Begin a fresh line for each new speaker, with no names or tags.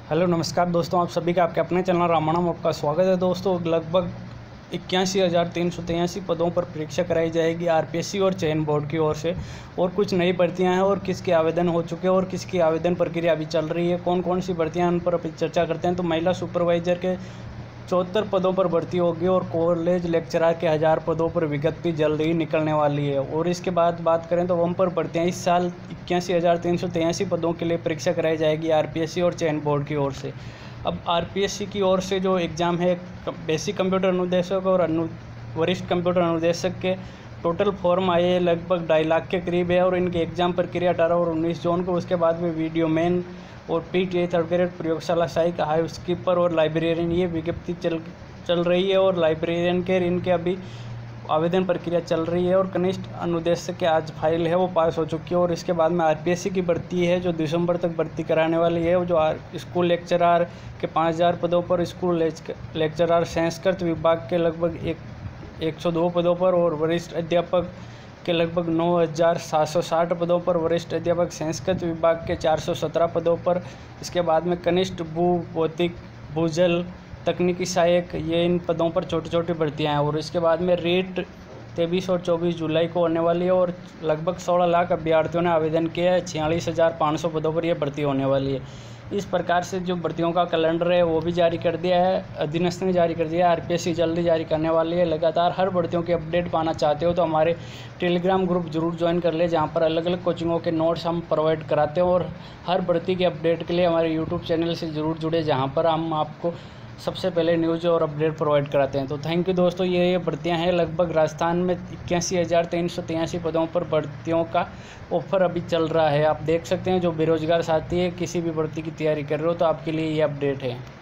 Hello नमस्कार दोस्तों, आप सभी का आपके अपने चैनल रामायण में आपका स्वागत है। दोस्तों, लगभग 81,383 पदों पर परीक्षा कराई जाएगी आरपीएससी और चयन बोर्ड की ओर से। और कुछ नई भर्तियां हैं और किसके आवेदन हो चुके हैं और किसकी आवेदन प्रक्रिया अभी चल रही है, कौन कौन सी भर्तियां, उन पर अभी चर्चा करते हैं। तो महिला सुपरवाइजर के 74 पदों पर भर्ती होगी और कॉलेज लेक्चरर के 1000 पदों पर विज्ञप्ति जल्द ही निकलने वाली है। और इसके बाद बात करें तो बम्पर भर्तियां इस साल 81,383 पदों के लिए परीक्षा कराई जाएगी आरपीएससी और चयन बोर्ड की ओर से। अब आरपीएससी की ओर से जो एग्ज़ाम है, बेसिक कंप्यूटर अनुदेशक और वरिष्ठ कंप्यूटर अनुदेशक के टोटल फॉर्म आए लगभग 2.5 लाख के करीब है। और इनके एग्ज़ाम प्रक्रिया 18 और 19 जून को, उसके बाद में वीडियो मैन और पीटीए थर्ड ग्रेड प्रयोगशाला सहायक हाउस कीपर और लाइब्रेरियन, ये विज्ञप्ति चल रही है। और लाइब्रेरियन के इनके अभी आवेदन प्रक्रिया चल रही है। और कनिष्ठ अनुदेशक के आज फाइल है वो पास हो चुकी है। और इसके बाद में आरपीएससी की भर्ती है जो दिसंबर तक भर्ती कराने वाली है, वो जो स्कूल लेक्चरर के 5000 पदों पर, स्कूल लेक्चरर संस्कृत विभाग के लगभग 102 पदों पर, और वरिष्ठ अध्यापक के लगभग 9760 पदों पर, वरिष्ठ अध्यापक संस्कृत विभाग के 417 पदों पर। इसके बाद में कनिष्ठ भौतिक भूजल तकनीकी सहायक, ये इन पदों पर छोटी छोटी भर्तियां हैं। और इसके बाद में रेट 23 और 24 जुलाई को होने वाली है। और लगभग 16 लाख अभ्यर्थियों ने आवेदन किया है। 46,500 पदों पर यह भर्ती होने वाली है। इस प्रकार से जो भर्तियों का कैलेंडर है वो भी जारी कर दिया है, अधीनस्थ ने जारी कर दिया है। आरपीएससी जल्दी जारी करने वाली है। लगातार हर भर्तियों की अपडेट पाना चाहते हो तो हमारे टेलीग्राम ग्रुप जरूर ज्वाइन कर ले, जहाँ पर अलग अलग कोचिंगों के नोट्स हम प्रोवाइड कराते हैं। और हर भर्ती की अपडेट के लिए हमारे यूट्यूब चैनल से ज़रूर जुड़े, जहाँ पर हम आपको सबसे पहले न्यूज़ और अपडेट प्रोवाइड कराते हैं। तो थैंक यू दोस्तों। ये भर्तियां हैं लगभग राजस्थान में 81,383 पदों पर भर्तियों का ऑफर अभी चल रहा है। आप देख सकते हैं, जो बेरोजगार साथी है, किसी भी भर्ती की तैयारी कर रहे हो तो आपके लिए ये अपडेट है।